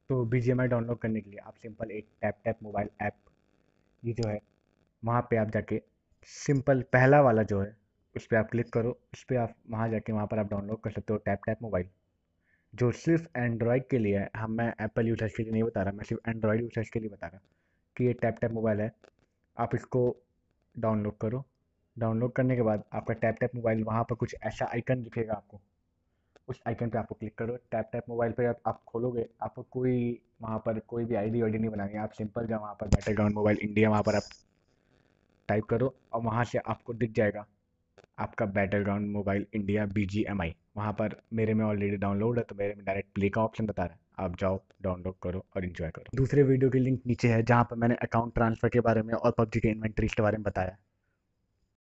तो BGMI download करने के लिए आप सिंपल एक टैप टैप मोबाइल ऐप, ये जो है, वहाँ पे आप जाके सिंपल पहला वाला जो है उस पर आप क्लिक करो। उस पर आप वहाँ जाके वहाँ पर आप डाउनलोड कर सकते हो टैप टैप मोबाइल, जो सिर्फ एंड्रॉयड के लिए है। हम मैं एप्पल यूजर्स के लिए नहीं बता रहा, मैं सिर्फ एंड्रॉयड यूजर्स के लिए बता रहा कि ये टैप टैप मोबाइल है। आप इसको डाउनलोड करो। डाउनलोड करने के बाद आपका टैप टैप मोबाइल, वहाँ पर कुछ ऐसा आइकन दिखेगा आपको, उस आइकन पे आपको क्लिक करो। टैप टैप मोबाइल पे आप खोलोगे, आपको कोई वहाँ पर कोई भी आईडी वाईडी नहीं बनानी है। आप सिंपल जाओ वहाँ पर बैटलग्राउंड मोबाइल इंडिया, वहाँ पर आप टाइप करो और वहाँ से आपको दिख जाएगा आपका बैटलग्राउंड मोबाइल इंडिया BGMI। वहाँ पर मेरे में ऑलरेडी डाउनलोड है, तो मेरे में डायरेक्ट प्ले का ऑप्शन बता रहा है। आप जाओ, डाउनलोड करो और इन्जॉय करो। दूसरे वीडियो की लिंक नीचे है, जहाँ पर मैंने अकाउंट ट्रांसफ़र के बारे में और PUBG के इन्वेंटरीज के बारे में बताया।